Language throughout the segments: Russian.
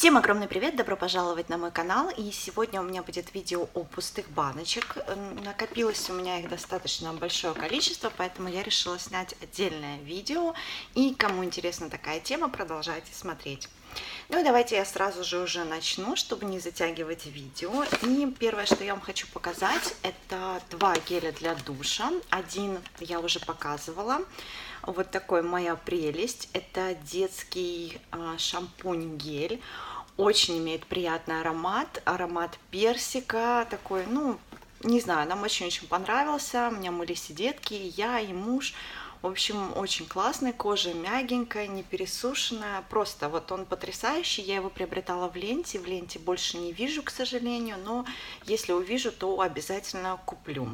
Всем огромный привет, добро пожаловать на мой канал, и сегодня у меня будет видео о пустых баночек. Накопилось у меня их достаточно большое количество, поэтому я решила снять отдельное видео, и кому интересна такая тема, продолжайте смотреть. Ну и давайте я сразу же уже начну, чтобы не затягивать видео. И первое, что я вам хочу показать, это два геля для душа. Один я уже показывала. Вот такой моя прелесть. Это детский шампунь-гель. Очень имеет приятный аромат. Аромат персика. Такой, ну, не знаю, нам очень-очень понравился. У меня мылись и детки, и я, и муж. В общем, очень классный, кожа мягенькая, не пересушенная, просто вот он потрясающий. Я его приобретала в ленте больше не вижу, к сожалению, но если увижу, то обязательно куплю.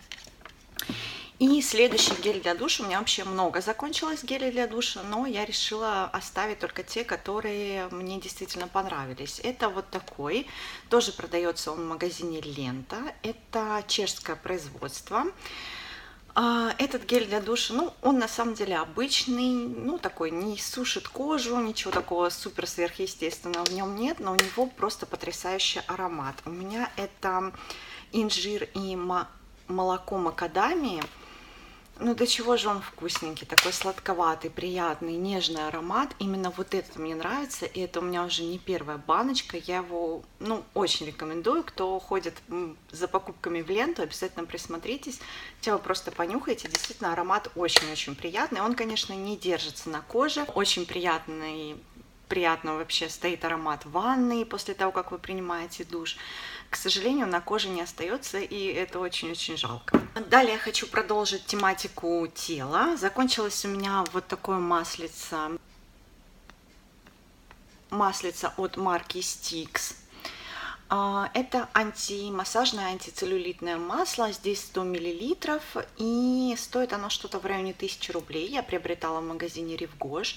И следующий гель для душа, у меня вообще много закончилось гелей для душа, но я решила оставить только те, которые мне действительно понравились. Это вот такой, тоже продается он в магазине Лента, это чешское производство. Этот гель для душа, ну, он на самом деле обычный, ну, такой, не сушит кожу, ничего такого супер сверхъестественного в нем нет, но у него просто потрясающий аромат. У меня это инжир и молоко макадамии. Ну, до чего же он вкусненький, такой сладковатый, приятный, нежный аромат. Именно вот этот мне нравится, и это у меня уже не первая баночка. Я его, ну, очень рекомендую. Кто ходит за покупками в Ленту, обязательно присмотритесь. Хотя вы просто понюхаете, действительно аромат очень-очень приятный. Он, конечно, не держится на коже, очень приятный. Приятно вообще стоит аромат ванны после того, как вы принимаете душ. К сожалению, на коже не остается, и это очень-очень жалко. Далее я хочу продолжить тематику тела. Закончилось у меня вот такое маслице от марки Stix. Это антимассажное, антицеллюлитное масло, здесь 100 мл, и стоит оно что-то в районе 1000 рублей. Я приобретала в магазине Ревгош.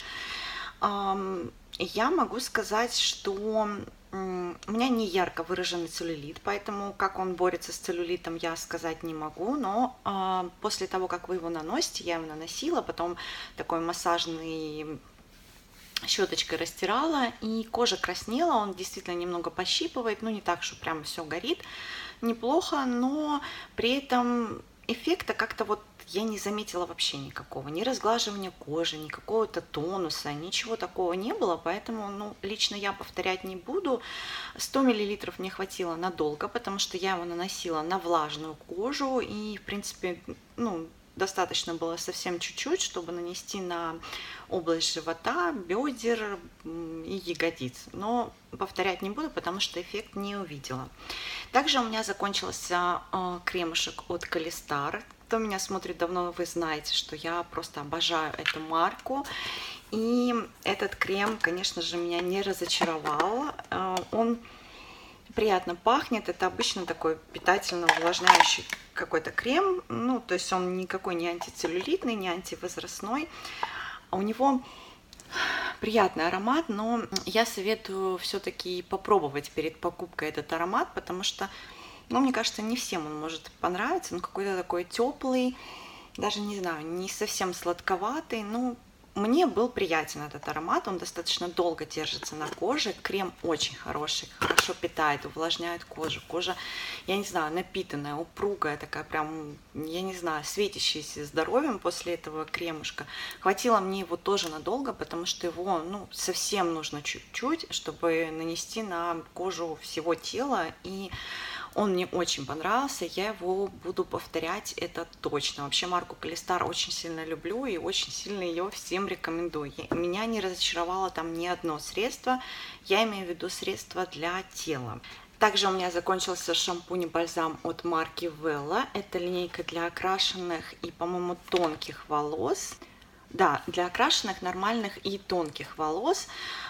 Я могу сказать, что у меня не ярко выраженный целлюлит, поэтому как он борется с целлюлитом, я сказать не могу, но после того, как вы его наносите, я его наносила, потом такой массажный щеточкой растирала, и кожа краснела, он действительно немного пощипывает, ну не так, что прям все горит, неплохо, но при этом эффекта как-то вот я не заметила вообще никакого, ни разглаживания кожи, ни какого-то тонуса, ничего такого не было, поэтому, ну, лично я повторять не буду. 100 мл мне хватило надолго, потому что я его наносила на влажную кожу, и, в принципе, ну, достаточно было совсем чуть-чуть, чтобы нанести на область живота, бедер и ягодиц. Но повторять не буду, потому что эффект не увидела. Также у меня закончился кремушек от Колестар. Кто меня смотрит давно, вы знаете, что я просто обожаю эту марку. И этот крем, конечно же, меня не разочаровал. Он приятно пахнет. Это обычно такой питательно увлажняющий какой-то крем. Ну, то есть он никакой не антицеллюлитный, не антивозрастной. А у него приятный аромат, но я советую все-таки попробовать перед покупкой этот аромат, потому что, ну, мне кажется, не всем он может понравиться. Он какой-то такой теплый, даже не знаю, не совсем сладковатый. Ну, мне был приятен этот аромат, он достаточно долго держится на коже. Крем очень хороший, хорошо питает, увлажняет кожу. Кожа, я не знаю, напитанная, упругая, такая прям, я не знаю, светящаяся здоровьем после этого кремушка. Хватило мне его тоже надолго, потому что его, ну, совсем нужно чуть-чуть, чтобы нанести на кожу всего тела. И он мне очень понравился, я его буду повторять, это точно. Вообще марку Колестар очень сильно люблю и очень сильно ее всем рекомендую. Меня не разочаровало там ни одно средство, я имею в виду средства для тела. Также у меня закончился шампунь и бальзам от марки Вела. Это линейка для окрашенных и, по-моему, тонких волос. Да, для окрашенных, нормальных и тонких волос.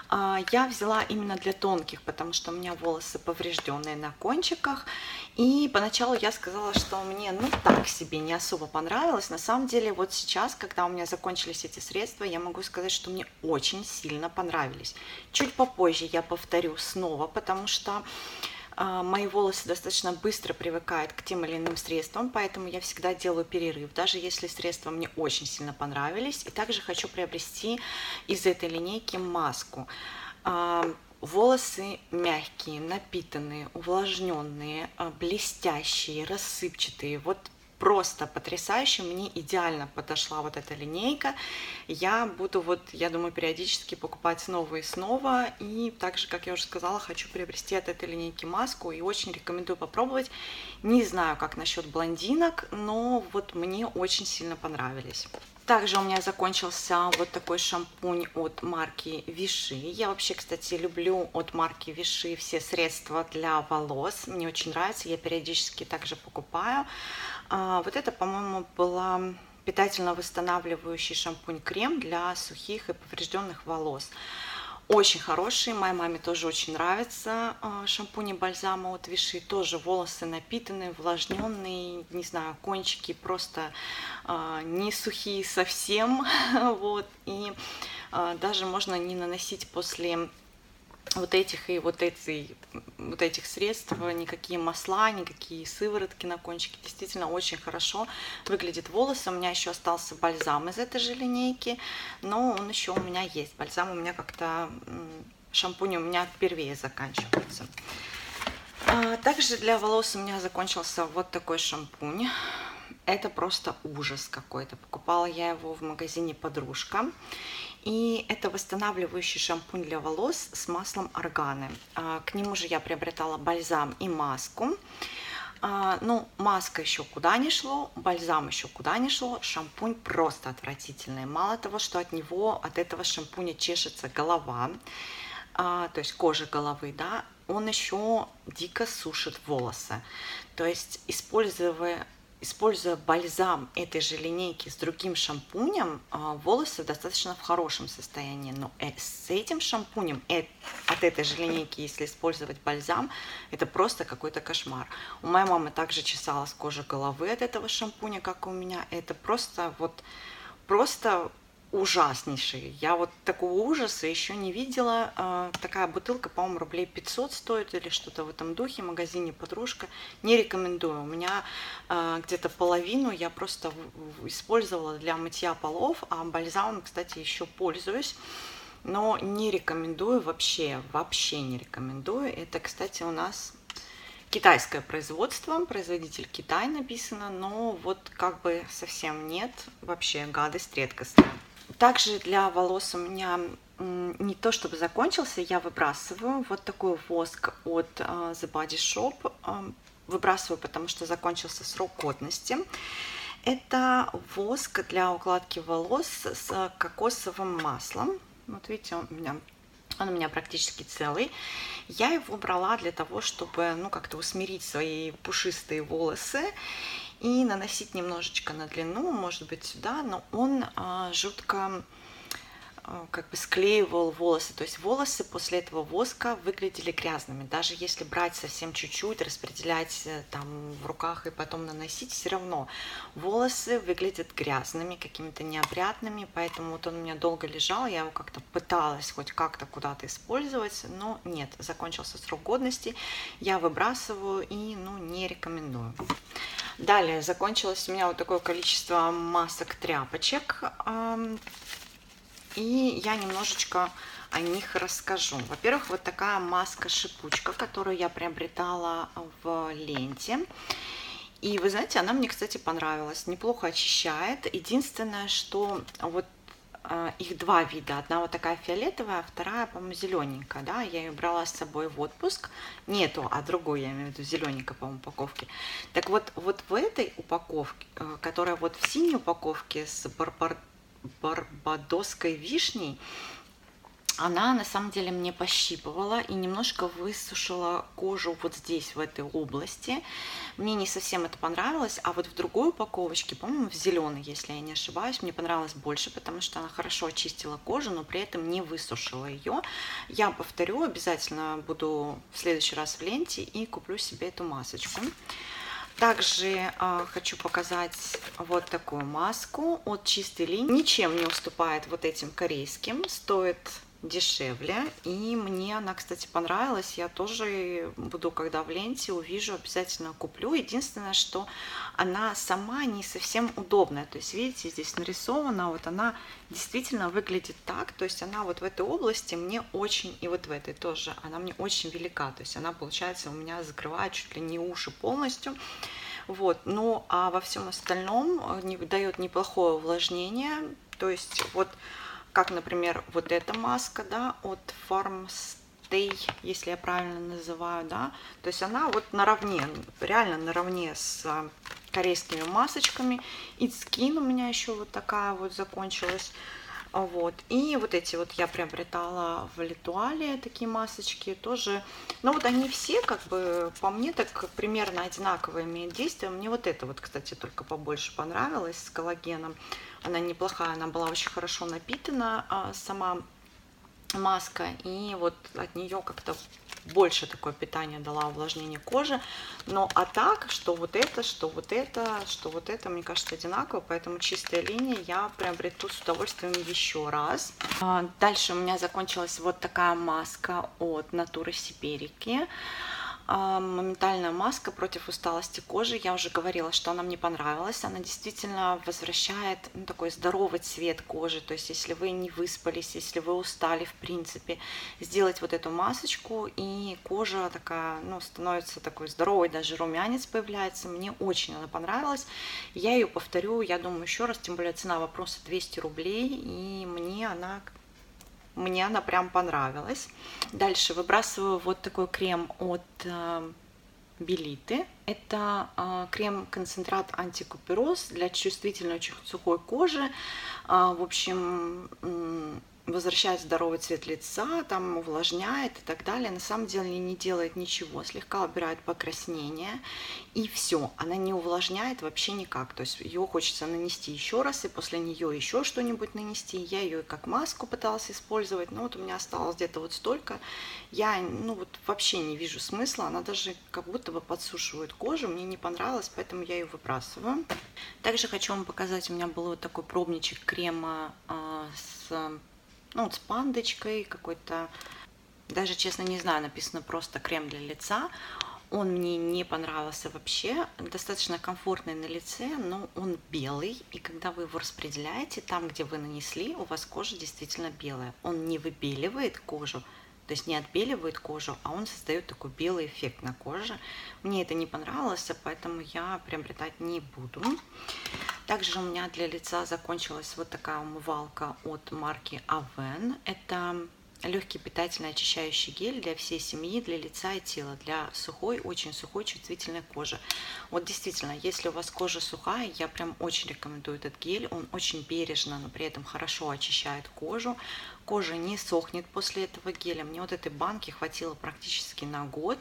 Я взяла именно для тонких, потому что у меня волосы поврежденные на кончиках. И поначалу я сказала, что мне, ну, так себе, не особо понравилось. На самом деле, вот сейчас, когда у меня закончились эти средства, я могу сказать, что мне очень сильно понравились. Чуть попозже я повторю снова, потому что мои волосы достаточно быстро привыкают к тем или иным средствам, поэтому я всегда делаю перерыв, даже если средства мне очень сильно понравились. И также хочу приобрести из этой линейки маску. Волосы мягкие, напитанные, увлажненные, блестящие, рассыпчатые. Вот просто потрясающе. Мне идеально подошла вот эта линейка. Я буду, вот, я думаю, периодически покупать снова и снова. И также, как я уже сказала, хочу приобрести от этой линейки маску. И очень рекомендую попробовать. Не знаю, как насчет блондинок, но вот мне очень сильно понравились. Также у меня закончился вот такой шампунь от марки Виши. Я вообще, кстати, люблю от марки Виши все средства для волос. Мне очень нравится, я периодически также покупаю. Вот это, по-моему, была питательно-восстанавливающий шампунь-крем для сухих и поврежденных волос. Очень хороший, моей маме тоже очень нравится шампунь и бальзамы от Виши. Тоже волосы напитанные, увлажненные, не знаю, кончики просто не сухие совсем. Вот. И даже можно не наносить после вот этих средств никакие масла, никакие сыворотки на кончике. Действительно очень хорошо выглядит волосы. У меня еще остался бальзам из этой же линейки, но он еще у меня есть. Бальзам у меня как-то, шампунь у меня впервые заканчивается. Также для волос у меня закончился вот такой шампунь. Это просто ужас какой-то. Покупала я его в магазине «Подружка». И это восстанавливающий шампунь для волос с маслом органы. К нему же я приобретала бальзам и маску. Ну, маска еще куда не шло, бальзам еще куда не шло, шампунь просто отвратительный. Мало того, что от этого шампуня чешется голова, то есть кожа головы, да, он еще дико сушит волосы. То есть, используя бальзам этой же линейки с другим шампунем, волосы достаточно в хорошем состоянии. Но с этим шампунем от этой же линейки, если использовать бальзам, это просто какой-то кошмар. У моей мамы также чесалась кожа головы от этого шампуня, как и у меня. Это просто ужаснейший. Я вот такого ужаса еще не видела. Такая бутылка, по-моему, рублей 500 стоит или что-то в этом духе. В магазине «Подружка». Не рекомендую. У меня где-то половину я просто использовала для мытья полов, а бальзамом, кстати, еще пользуюсь. Но не рекомендую вообще не рекомендую. Это, кстати, у нас китайское производство, производитель Китай написано, но вот как бы совсем нет, вообще гадость редкостная. Также для волос у меня не то чтобы закончился, я выбрасываю вот такой воск от The Body Shop. Выбрасываю, потому что закончился срок годности. Это воск для укладки волос с кокосовым маслом. Вот видите, он у меня практически целый. Я его брала для того, чтобы, ну, как-то усмирить свои пушистые волосы и наносить немножечко на длину, может быть, сюда, но он жутко как бы склеивал волосы. То есть волосы после этого воска выглядели грязными. Даже если брать совсем чуть-чуть, распределять там в руках и потом наносить, все равно волосы выглядят грязными, какими-то неопрятными. Поэтому вот он у меня долго лежал, я его как-то пыталась хоть как-то куда-то использовать, но нет, закончился срок годности, я выбрасываю и, ну, не рекомендую. Далее закончилось у меня вот такое количество масок тряпочек. И я немножечко о них расскажу. Во-первых, вот такая маска-шипучка, которую я приобретала в ленте. И вы знаете, она мне, кстати, понравилась. Неплохо очищает. Единственное, что вот их два вида. Одна вот такая фиолетовая, а вторая, по-моему, зелененькая. Да? Я ее брала с собой в отпуск. Не эту, а другую, я имею в виду зелененькая, по-моему, упаковке. Так вот в этой упаковке, которая вот в синей упаковке с барбадосской вишней, она на самом деле мне пощипывала и немножко высушила кожу вот здесь, в этой области. Мне не совсем это понравилось, а вот в другой упаковочке, по-моему, в зеленой, если я не ошибаюсь, мне понравилось больше, потому что она хорошо очистила кожу, но при этом не высушила ее. Я повторю, обязательно буду в следующий раз в ленте и куплю себе эту масочку. Также хочу показать вот такую маску от Чистой линии. Ничем не уступает вот этим корейским. Стоит дешевле, и мне она, кстати, понравилась. Я тоже буду, когда в ленте увижу, обязательно куплю. Единственное, что она сама не совсем удобная. То есть, видите, здесь нарисована, вот она действительно выглядит так. То есть она вот в этой области мне очень, и вот в этой тоже, она мне очень велика. То есть она, получается, у меня закрывает чуть ли не уши полностью. Вот, ну а во всем остальном дает неплохое увлажнение. То есть вот как, например, вот эта маска, да, от Farmstay, если я правильно называю, да, то есть она вот наравне, реально наравне с корейскими масочками. It's Skin у меня еще вот такая вот закончилась. Вот. И вот эти вот я приобретала в Литуале, такие масочки тоже. Но вот они все, как бы, по мне, так примерно одинаково имеют действие. Мне вот эта вот, кстати, только побольше понравилась, с коллагеном. Она неплохая, она была очень хорошо напитана, сама маска. И вот от нее как-то больше такое питание дала, увлажнение кожи. Но а так, что вот это, что вот это, что вот это, мне кажется, одинаково. Поэтому чистая линия я приобрету с удовольствием еще раз. Дальше у меня закончилась вот такая маска от Натуры Сиберики. Моментальная маска против усталости кожи. Я уже говорила, что она мне понравилась. Она действительно возвращает, ну, такой здоровый цвет кожи. То есть, если вы не выспались, если вы устали, в принципе, сделать вот эту масочку, и кожа такая, ну, становится такой здоровой, даже румянец появляется. Мне очень она понравилась. Я ее повторю, я думаю, еще раз, тем более цена вопроса 200 рублей, и мне она прям понравилась. Дальше выбрасываю вот такой крем от Белиты. Это крем-концентрат антикупероз для чувствительной, очень сухой кожи. В общем, возвращает здоровый цвет лица, там увлажняет и так далее. На самом деле не делает ничего, слегка убирает покраснение, и все. Она не увлажняет вообще никак. То есть ее хочется нанести еще раз, и после нее еще что-нибудь нанести. Я ее как маску пыталась использовать, но вот у меня осталось где-то вот столько. Я, ну, вот вообще не вижу смысла. Она даже как будто бы подсушивает кожу. Мне не понравилось, поэтому я ее выбрасываю. Также хочу вам показать, у меня был вот такой пробничек крема вот с пандочкой какой-то, даже, честно, не знаю, написано просто крем для лица. Он мне не понравился вообще, достаточно комфортный на лице, но он белый, и когда вы его распределяете, там, где вы нанесли, у вас кожа действительно белая. Он не выбеливает кожу, то есть не отбеливает кожу, а он создает такой белый эффект на коже. Мне это не понравилось, поэтому я приобретать не буду. Также у меня для лица закончилась вот такая умывалка от марки Avène. Это легкий питательный очищающий гель для всей семьи, для лица и тела, для сухой, очень сухой, чувствительной кожи. Вот действительно, если у вас кожа сухая, я прям очень рекомендую этот гель. Он очень бережно, но при этом хорошо очищает кожу. Кожа не сохнет после этого геля. Мне вот этой банки хватило практически на год.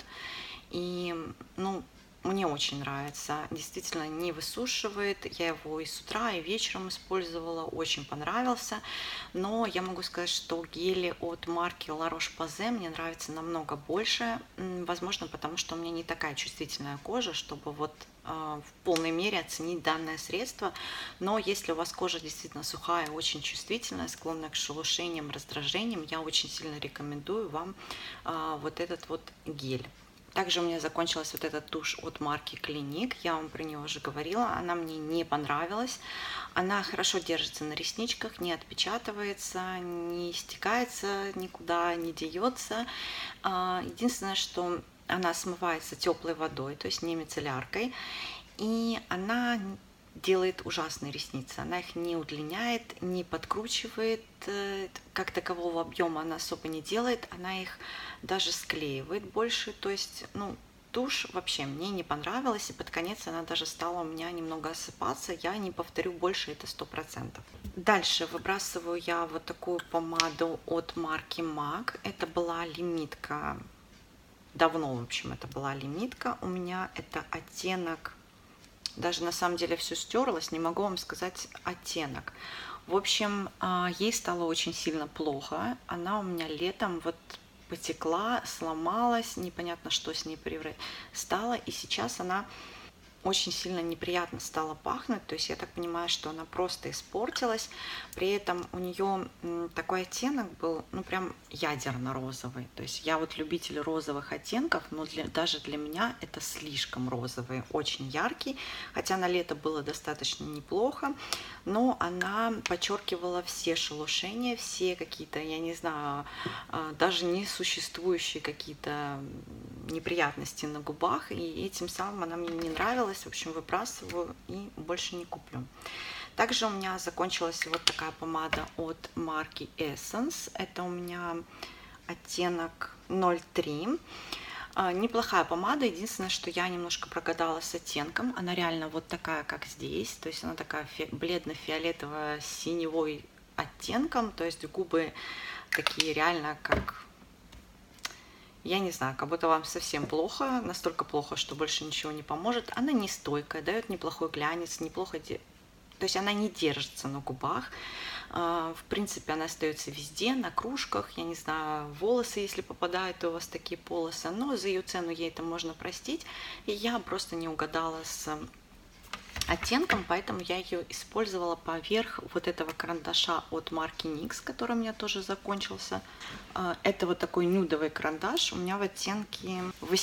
И, ну, мне очень нравится, действительно не высушивает, я его и с утра, и вечером использовала, очень понравился. Но я могу сказать, что гели от марки La Roche-Posay мне нравятся намного больше, возможно, потому что у меня не такая чувствительная кожа, чтобы вот в полной мере оценить данное средство. Но если у вас кожа действительно сухая, очень чувствительная, склонная к шелушениям, раздражениям, я очень сильно рекомендую вам вот этот вот гель. Также у меня закончилась вот эта тушь от марки Clinique, я вам про нее уже говорила, она мне не понравилась. Она хорошо держится на ресничках, не отпечатывается, не стекается никуда, не деется. Единственное, что она смывается теплой водой, то есть не мицелляркой, и она делает ужасные ресницы. Она их не удлиняет, не подкручивает, как такового объема она особо не делает, она их даже склеивает больше. То есть, ну, тушь вообще мне не понравилась, и под конец она даже стала у меня немного осыпаться. Я не повторю больше, это 100%. Дальше выбрасываю я вот такую помаду от марки MAC. Это была лимитка. Давно, в общем, это была лимитка. У меня это оттенок, даже на самом деле все стерлось, не могу вам сказать оттенок. В общем, ей стало очень сильно плохо. Она у меня летом вот потекла, сломалась, непонятно, что с ней стало. И сейчас она очень сильно неприятно стала пахнуть, то есть я так понимаю, что она просто испортилась. При этом у нее такой оттенок был, ну прям ядерно-розовый. То есть я вот любитель розовых оттенков, но даже для меня это слишком розовый, очень яркий. Хотя на лето было достаточно неплохо, но она подчеркивала все шелушения, все какие-то, я не знаю, даже несуществующие какие-то неприятности на губах, и этим самым она мне не нравилась. В общем, выбрасываю и больше не куплю. Также у меня закончилась вот такая помада от марки Essence. Это у меня оттенок 03. Неплохая помада, единственное, что я немножко прогадала с оттенком. Она реально вот такая, как здесь, то есть она такая бледно-фиолетовая с синевой оттенком, то есть губы такие реально как... Я не знаю, как будто вам совсем плохо, настолько плохо, что больше ничего не поможет. Она не стойкая, дает неплохой глянец, неплохо... То есть она не держится на губах. В принципе, она остается везде, на кружках, я не знаю, волосы, если попадают у вас такие полосы. Но за ее цену ей это можно простить. И я просто не угадала с оттенком, поэтому я ее использовала поверх вот этого карандаша от марки NYX, который у меня тоже закончился. Это вот такой нюдовый карандаш, у меня в оттенке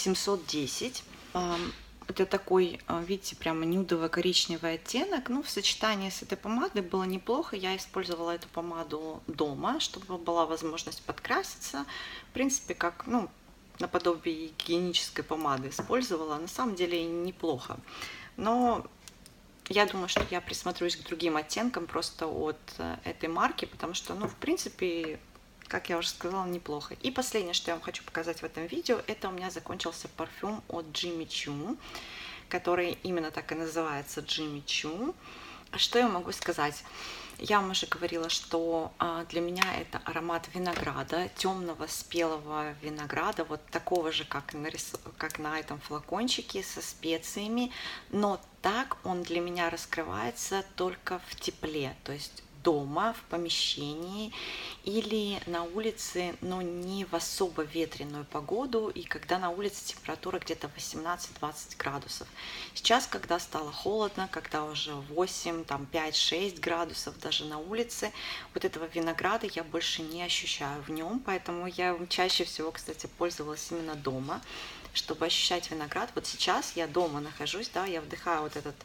810. Это такой, видите, прямо нюдово-коричневый оттенок. Ну, в сочетании с этой помадой было неплохо. Я использовала эту помаду дома, чтобы была возможность подкраситься. В принципе, как, ну, наподобие гигиенической помады использовала. На самом деле неплохо. Но я думаю, что я присмотрюсь к другим оттенкам просто от этой марки, потому что, ну, в принципе, как я уже сказала, неплохо. И последнее, что я вам хочу показать в этом видео, это у меня закончился парфюм от Jimmy Choo, который именно так и называется Jimmy Choo. Что я могу сказать? Я вам уже говорила, что для меня это аромат винограда, темного спелого винограда, вот такого же, как на этом флакончике, со специями, но так он для меня раскрывается только в тепле, то есть дома, в помещении или на улице, но не в особо ветреную погоду, и когда на улице температура где-то 18-20 градусов. Сейчас, когда стало холодно, когда уже 8, там 5-6 градусов даже на улице, вот этого винограда я больше не ощущаю в нем, поэтому я чаще всего, кстати, пользовалась именно дома, чтобы ощущать виноград. Вот сейчас я дома нахожусь, да, я вдыхаю вот этот...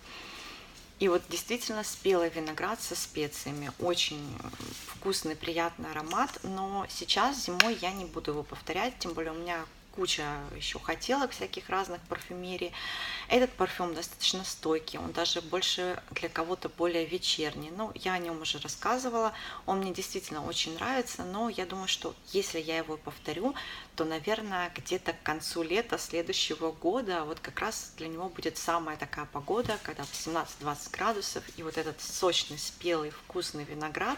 И вот действительно спелый виноград со специями. Очень вкусный, приятный аромат. Но сейчас зимой я не буду его повторять. Тем более у меня куча еще хотелок всяких разных парфюмерий. Этот парфюм достаточно стойкий. Он даже больше для кого-то более вечерний. Ну, я о нем уже рассказывала. Он мне действительно очень нравится. Но я думаю, что если я его повторю, то, наверное, где-то к концу лета следующего года вот как раз для него будет самая такая погода, когда 18-20 градусов, и вот этот сочный, спелый, вкусный виноград.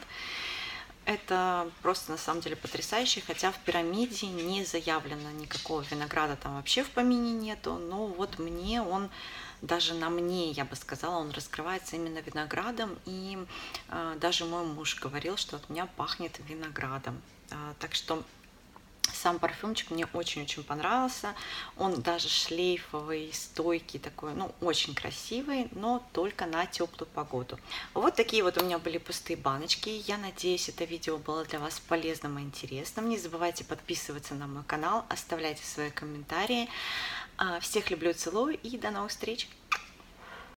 Это просто на самом деле потрясающе, хотя в пирамиде не заявлено никакого винограда, там вообще в помине нету, но вот мне он, даже на мне, я бы сказала, он раскрывается именно виноградом, и даже мой муж говорил, что от меня пахнет виноградом. Так что сам парфюмчик мне очень-очень понравился. Он даже шлейфовый, стойкий такой, ну, очень красивый, но только на теплую погоду. Вот такие вот у меня были пустые баночки. Я надеюсь, это видео было для вас полезным и интересным. Не забывайте подписываться на мой канал, оставляйте свои комментарии. Всех люблю, целую и до новых встреч!